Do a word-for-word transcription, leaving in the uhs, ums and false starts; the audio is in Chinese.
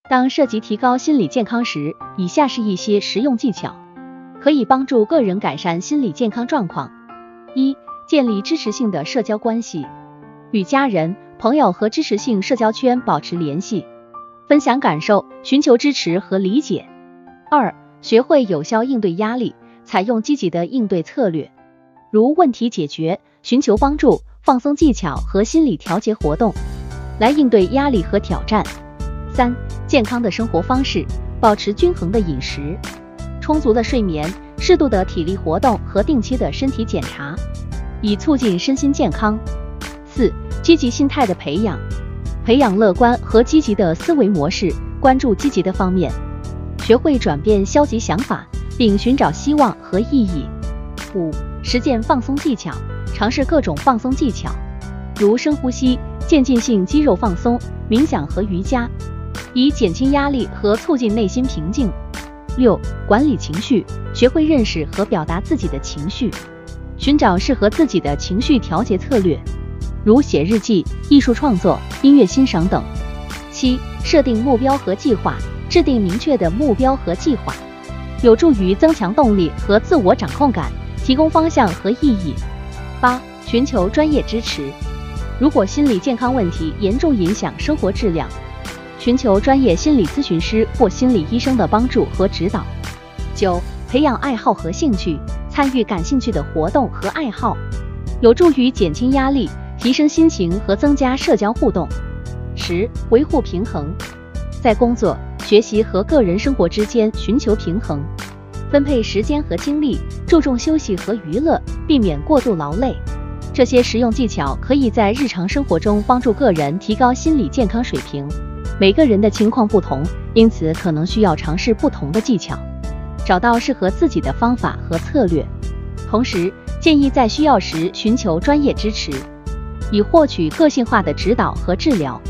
当涉及提高心理健康时，以下是一些实用技巧，可以帮助个人改善心理健康状况。一、建立支持性的社交关系，与家人、朋友和支持性社交圈保持联系，分享感受，寻求支持和理解。二、学会有效应对压力，采用积极的应对策略，如问题解决、寻求帮助、放松技巧和心理调节活动，来应对压力和挑战。三、健康的生活方式，保持均衡的饮食，充足的睡眠，适度的体力活动和定期的身体检查，以促进身心健康。四、积极心态的培养，培养乐观和积极的思维模式，关注积极的方面，学会转变消极想法，并寻找希望和意义。五、实践放松技巧，尝试各种放松技巧，如深呼吸、渐进性肌肉放松、冥想和瑜伽，以减轻压力和促进内心平静。六、管理情绪，学会认识和表达自己的情绪，寻找适合自己的情绪调节策略，如写日记、艺术创作、音乐欣赏等。七、设定目标和计划，制定明确的目标和计划，有助于增强动力和自我掌控感，提供方向和意义。八、寻求专业支持，如果心理健康问题严重影响生活质量，寻求专业心理咨询师或心理医生的帮助和指导。九、培养爱好和兴趣，参与感兴趣的活动和爱好，有助于减轻压力，提升心情和增加社交互动。十、维护平衡，在工作、学习和个人生活之间寻求平衡，分配时间和精力，注重休息和娱乐，避免过度劳累。这些实用技巧可以在日常生活中帮助个人提高心理健康水平。每个人的情况不同，因此可能需要尝试不同的技巧，找到适合自己的方法和策略。同时，建议在需要时寻求专业支持，以获取个性化的指导和治疗。